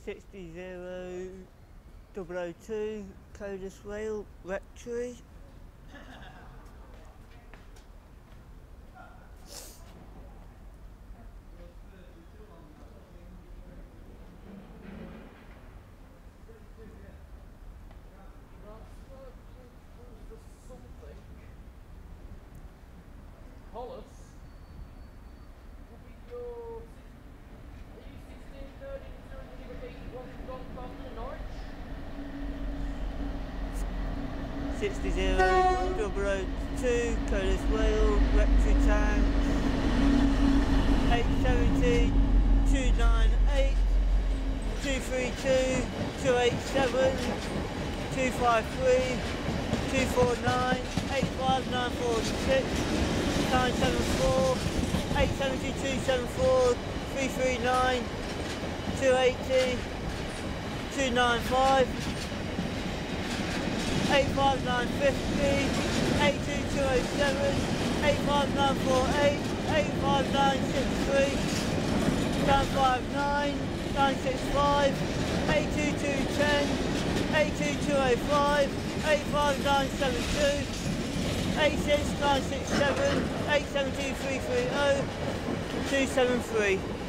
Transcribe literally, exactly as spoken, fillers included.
sixty zero double oh two, Codus Rail, Rectory. Hollis, will be your, are you sixteen thirty to give a beat one Doncaster to Norwich? sixty zero double oh two, Codus Rail, Rectory Town. eight seventy two ninety-eight, two three two two eight seven, two five three two four nine, eight five nine four six, nine seven four, eight seven two two seven four, three three nine, two eight zero, two nine five, eight five nine five zero, eight two two oh seven, eight five nine four eight, eight five nine six three, nine five nine, nine six five, eight two two one zero, eight two two oh five, eight five nine seven two, eight six nine six seven, eight seven two three three zero, two seven three.